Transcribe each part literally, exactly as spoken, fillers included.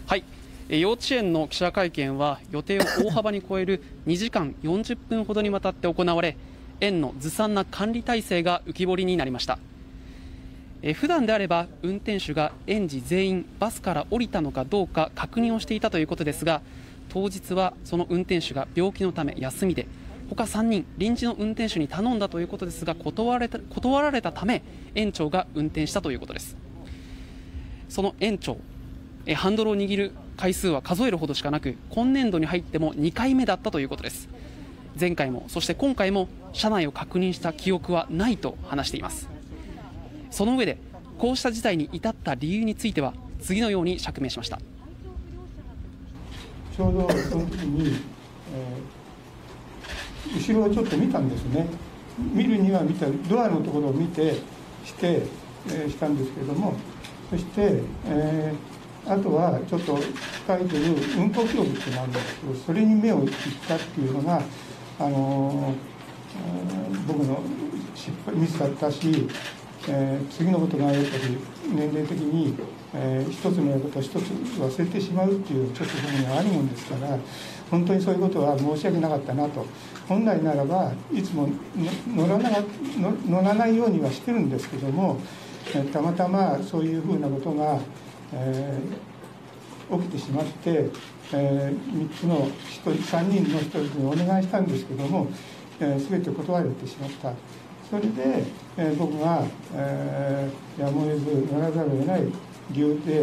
はい、幼稚園の記者会見は予定を大幅に超えるにじかんよんじゅっぷんほどにわたって行われ、園のずさんな管理体制が浮き彫りになりました。え普段であれば運転手が園児全員バスから降りたのかどうか確認をしていたということですが、当日はその運転手が病気のため休みで、他さんにん臨時の運転手に頼んだということですが、断られた、断られたため園長が運転したということです。その園長、えハンドルを握る回数は数えるほどしかなく、今年度に入ってもにかいめだったということです。前回もそして今回も車内を確認した記憶はないと話しています。その上でこうした事態に至った理由については次のように釈明しました。 ちょうどその時に、えー、後ろをちょっと見たんですね。見るには見た、ドアのところを見てして、えー、したんですけれども、そして、えー、あとはちょっと書いてる運行記録ってなんですけど、それに目をいったっていうのが、あのー、僕の失敗ミスだったし、えー、次のことがやっぱり年齢的に、えー、一つのことを一つ忘れてしまうっていうちょっと僕にはあるもんですから、本当にそういうことは申し訳なかったなと。本来ならばいつも乗らな乗らないようにはしてるんですけども、えー、たまたまそういうふうなことが、えー、起きてしまって、えー、みっつのひとりさんにんのひとりにお願いしたんですけども、えー、全て断られてしまった。それで、えー、僕が、えー、やむを得ずならざるを得ない理由で。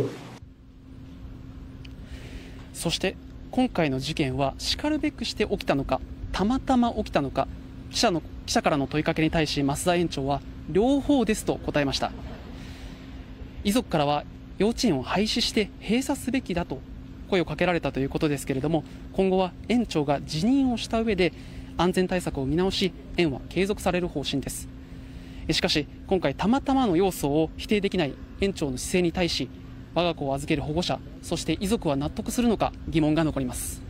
そして今回の事件はしかるべくして起きたのか、たまたま起きたのか、記者の記者からの問いかけに対し増田園長は両方ですと答えました。遺族からは幼稚園を廃止して閉鎖すべきだと声をかけられたということですけれども、今後は園長が辞任をした上で安全対策を見直し、園は継続される方針です。しかし今回たまたまの要素を否定できない園長の姿勢に対し、我が子を預ける保護者、そして遺族は納得するのか疑問が残ります。